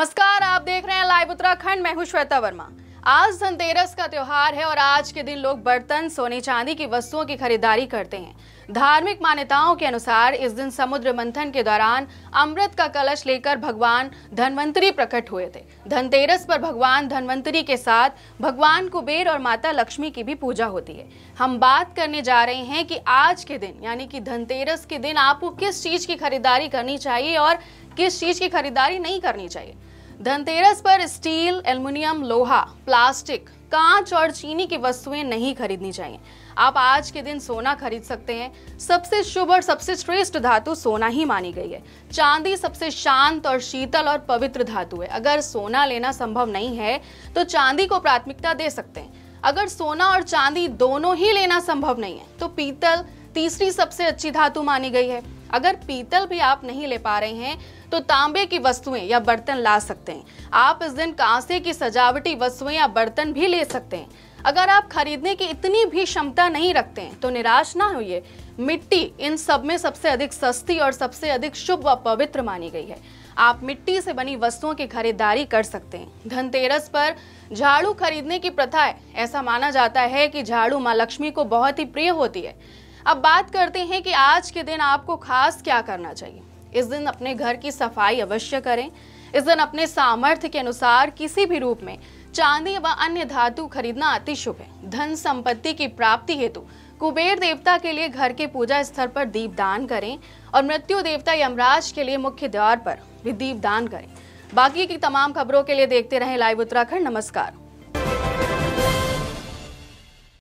नमस्कार, आप देख रहे हैं लाइव उत्तराखंड। मैं हूं श्वेता वर्मा। आज धनतेरस का त्योहार है और आज के दिन लोग बर्तन, सोने चांदी की वस्तुओं की खरीदारी करते हैं। धार्मिक मान्यताओं के अनुसार इस दिन समुद्र मंथन के दौरान अमृत का कलश लेकर भगवान धनवंतरी प्रकट हुए थे। धनतेरस पर भगवान धनवंतरी के साथ भगवान कुबेर और माता लक्ष्मी की भी पूजा होती है। हम बात करने जा रहे हैं कि आज के दिन यानी कि धनतेरस के दिन आपको किस चीज की खरीदारी करनी चाहिए और किस चीज की खरीदारी नहीं करनी चाहिए। धनतेरस पर स्टील, एल्युमिनियम, लोहा, प्लास्टिक, कांच और चीनी की वस्तुएं नहीं खरीदनी चाहिए। आप आज के दिन सोना खरीद सकते हैं। सबसे शुभ और सबसे श्रेष्ठ धातु सोना ही मानी गई है। चांदी सबसे शांत और शीतल और पवित्र धातु है। अगर सोना लेना संभव नहीं है तो चांदी को प्राथमिकता दे सकते हैं। अगर सोना और चांदी दोनों ही लेना संभव नहीं है तो पीतल तीसरी सबसे अच्छी धातु मानी गई है। अगर पीतल भी आप नहीं ले पा रहे हैं तो तांबे की वस्तुएं या बर्तन ला सकते हैं। आप इस दिन कांसे की सजावटी वस्तुएं या बर्तन भी ले सकते हैं। अगर आप खरीदने की इतनी भी क्षमता नहीं रखते हैं तो निराश ना होइए। मिट्टी इन सब में सबसे अधिक सस्ती और सबसे अधिक शुभ व पवित्र मानी गई है। आप मिट्टी से बनी वस्तुओं की खरीदारी कर सकते हैं। धनतेरस पर झाड़ू खरीदने की प्रथा है। ऐसा माना जाता है कि झाड़ू माँ लक्ष्मी को बहुत ही प्रिय होती है। अब बात करते हैं कि आज के दिन आपको खास क्या करना चाहिए। इस दिन अपने घर की सफाई अवश्य करें। इस दिन अपने सामर्थ्य के अनुसार किसी भी रूप में चांदी व अन्य धातु खरीदना अति शुभ है। धन संपत्ति की प्राप्ति हेतु कुबेर देवता के लिए घर के पूजा स्थल पर दीप दान करें और मृत्यु देवता यमराज के लिए मुख्य द्वार पर भी दीप दान करें। बाकी की तमाम खबरों के लिए देखते रहें लाइव उत्तराखंड। नमस्कार।